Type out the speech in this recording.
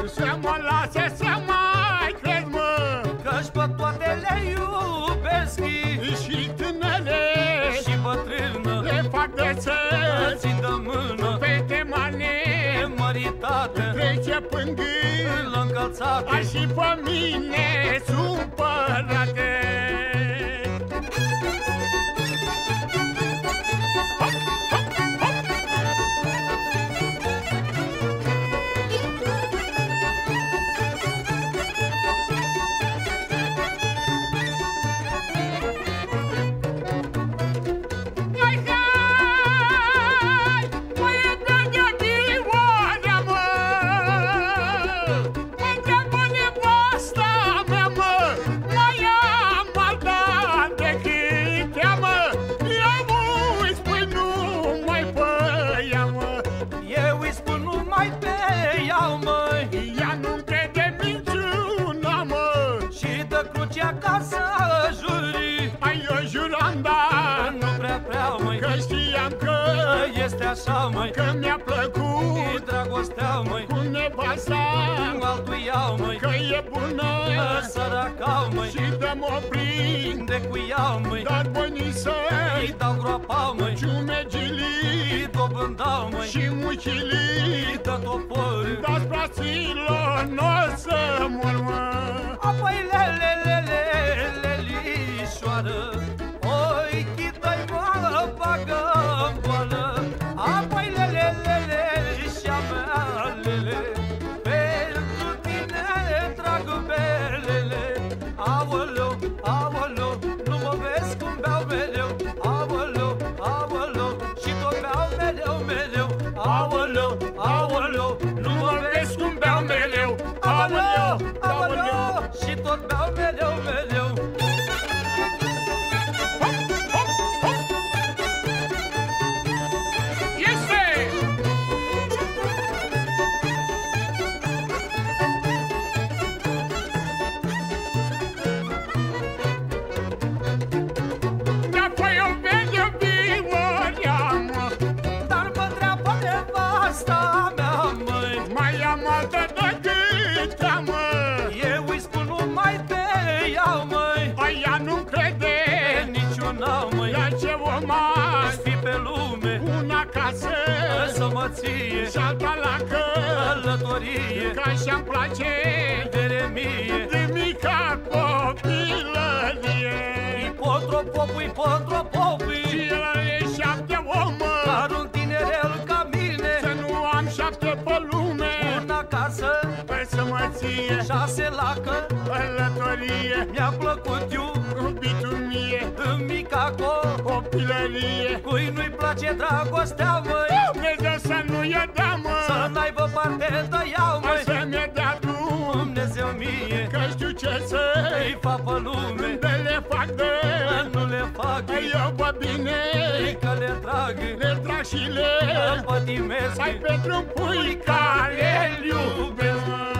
Să mă lase să mai crezi, mă, Că-și pe toate le iubesc și tânele și bătrână, le fac de să țin de mână, fete mane măritate, trece până îl încălțate, și pe mine supărate. Acasă juri, ai eu juram, dar nu prea, măi, că știam că este așa, măi, că mi-a plăcut dragostea, măi, cu nevasta altul iau, măi, că e bună săraca, măi, și dă-mă prinde cu ea, măi, dar bănii să-i îi dau groapa, măi, ciumegilii îi dobândau, măi, și mucilii îi dă topori, dați fraților n-o să mor, mă. apoi lelișoară, oi chidă-i mă bagă-n boală, apoi lelișa mea, lele, pentru tine trag belele, aoleu, aoleu, nu mă vezi cum beau mereu, aoleu, aoleu, și tot beau mereu, aoleu, aoleu, nu mă vezi cum beau mereu, aoleu, aoleu, și tot beau mereu. Să mă ție și alta la călătorie, ca și-mi place Veremie, de mica copilărie. Ipotropopui, și el e 7 om, dar un tinerel ca mine, să nu am 7 pe lume, una acasă, să mă ție 6 la călătorie. Mi-a plăcut iubitul mie în mica copilărie. Cui nu-i place dragostea, măi, Dumnezeu să nu-i dea, mă, să n-aibă parte de ea, măi, să-mi dea Dumnezeu mie, că știu ce să-i fac pe lume, de le fac de nu le fac eu pe bine, că le trag și le pătimesc. ai pentru un pui care-l iubesc.